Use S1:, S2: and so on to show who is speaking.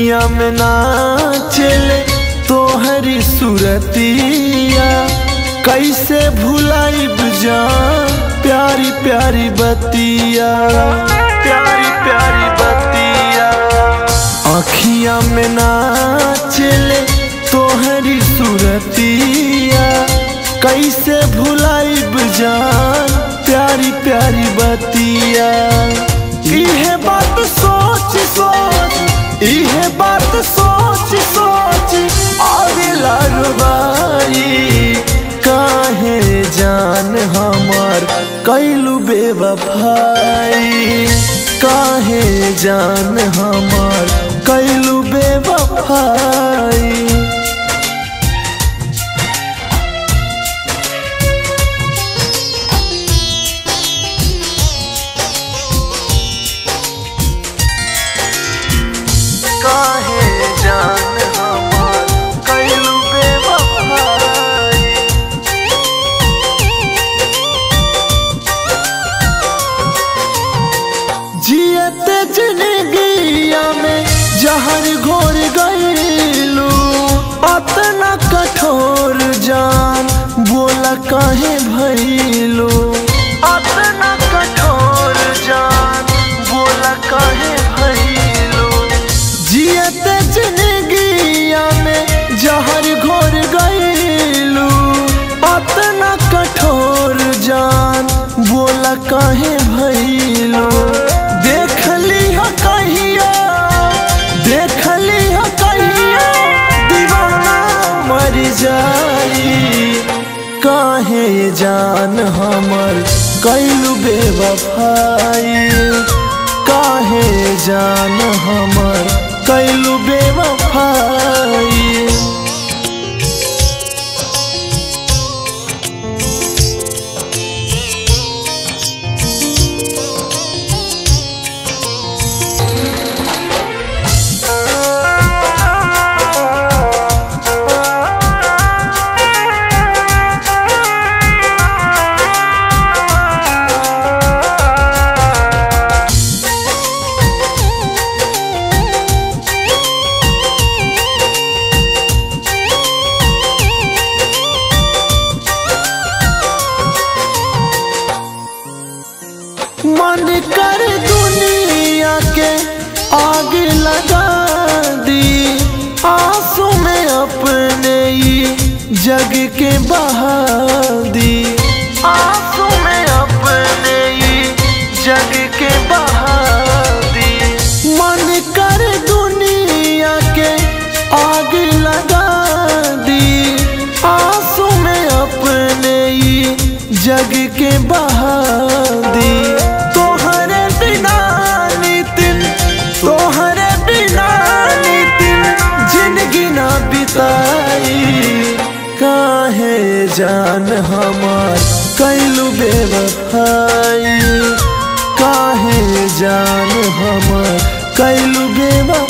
S1: अखियां में नाचले तोहरी सूरतिया, कैसे भुलाइब जान प्यारी प्यारी बतिया, प्यारी प्यारी बतिया। अखियां में नाचले तोहरी सूरतिया, कैसे भुलाइब जान प्यारी प्यारी बतिया। इहे बात सोच सोच, इहे बात सोच सोच आवेला रुबाई। काहे जान हमार कैलू बेवफाई, काहे जान हमार कैलू बेवफाई। काहे जान हमार कैलू बेवफाई। जियते जिंदगिया में जहर घोर गईलू, अतना कठोर जान बोला काहे भइलू, अतना कठोर जान बोला काहे भइलू। जियते जिंदगिया में जहर घोर गईलू, अतना कठोर जान बोला काहे भइलू। देख लिया कहिया, देख लिया कहिया दीवाना मर जाई। काहे जान हमर कैलू बेवफाई, काहे जान हमर कैलू बेवफाई। मन कर दुनिया के आग लगा दी, आंसू में अपने ही जग के बहा दी, आंसू में अपने ही जग के बहा दी। मन कर दुनिया के आग लगा दी, आंसू में अपने ही जग के बहा दी। तोहरे बिना नितिन, तोहरे बिना नितिन जिंदगी ना बिताई। काहे जान हमार कैलू बेवफाई, काहे जान हमार कैलू बेवफाई।